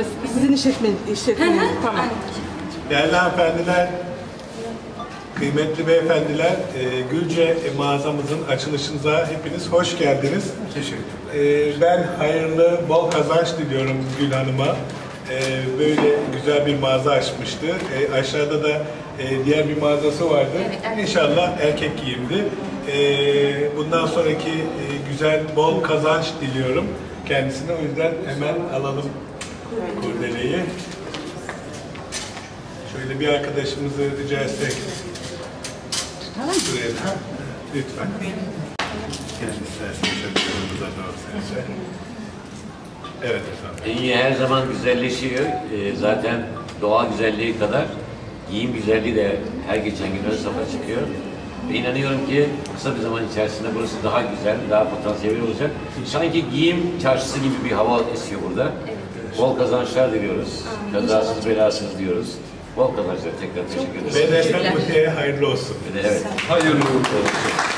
işletmesi, sizin işletmeniz. Tamam. Değerli hanımefendiler, kıymetli beyefendiler, Gülce mağazamızın açılışınıza hepiniz hoş geldiniz. Teşekkürler. Ben hayırlı, bol kazanç diliyorum Gül Hanım'a. Böyle güzel bir mağaza açmıştı. Aşağıda da diğer bir mağazası vardı. Evet. İnşallah erkek giyimdi. Bundan sonraki güzel, bol kazanç diliyorum kendisine. O yüzden hemen alalım kurdeleyi. Şöyle bir arkadaşımızı rica etsek. Şuraya, lütfen. Kendisi şaşırtlarımıza doğru. Evet efendim. Her zaman güzelleşiyor. Zaten doğa güzelliği kadar giyim güzelliği de her geçen gün ön safa çıkıyor. Ve inanıyorum ki kısa bir zaman içerisinde burası daha güzel, daha potansiyelli olacak. Sanki giyim çarşısı gibi bir hava esiyor burada. Bol kazançlar diliyoruz. Kazasız belasız diyoruz. Bol kazançlar, tekrar teşekkür ederim. Ve Neslihan Mutiye'ye hayırlı olsun. Evet. Hayırlı olsun.